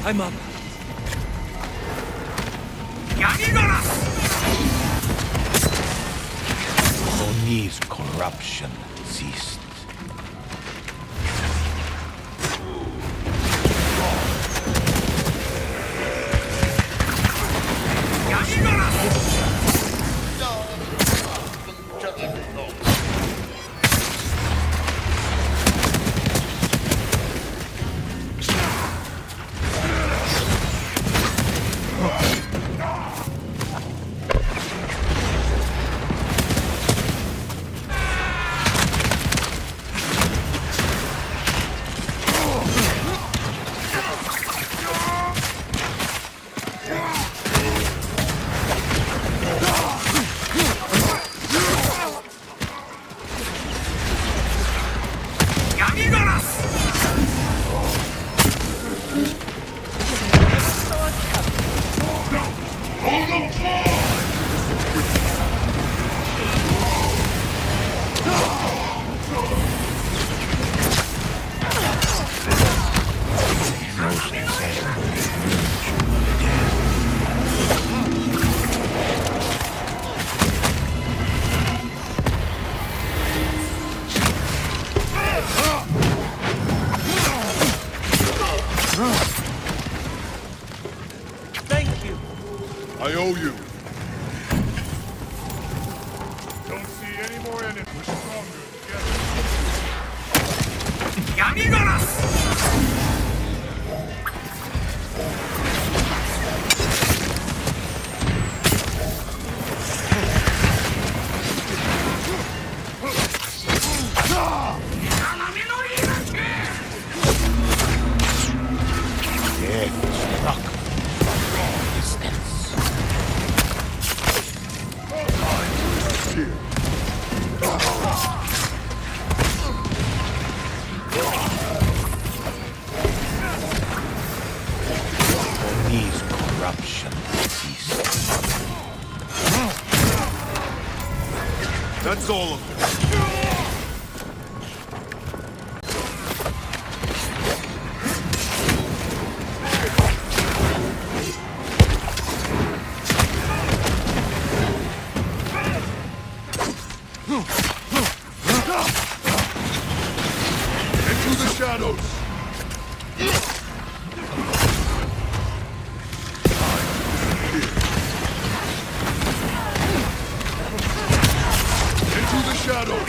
I'm up. Oni's corruption ceased. Thank you. I owe you. Don't see any more enemies. We're stronger Oni's corruption ceased. That's all of it. Into the shadows! Into the shadows!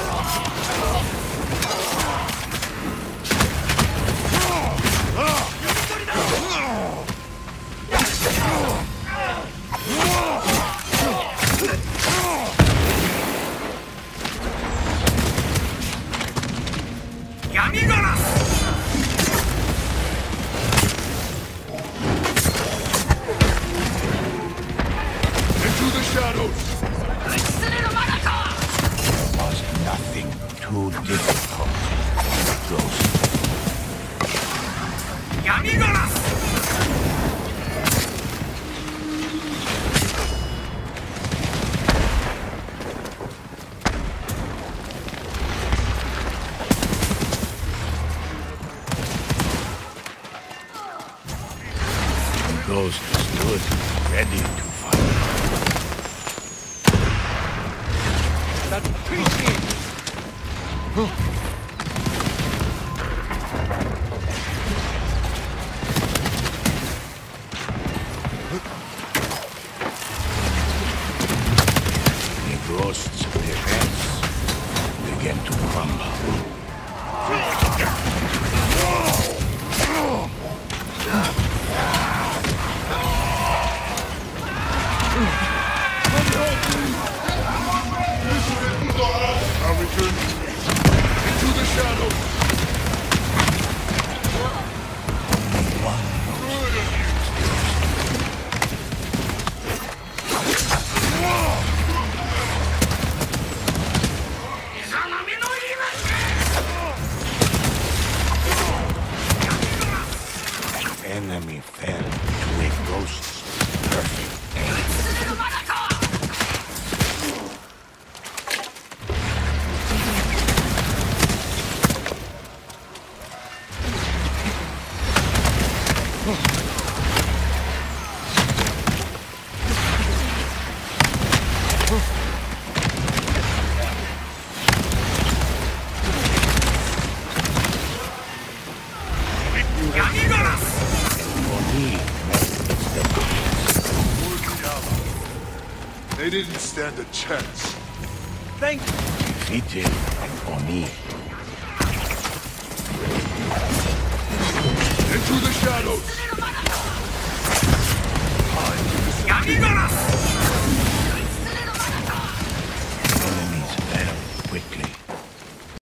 Into the shadows! Was nothing too difficult. Ghost. Ghost stood ready to fight. That's appreciated. The ghost's defense began to crumble. I'll return. Into the They didn't stand a chance. Thank you. Defeated Oni. Into the shadows!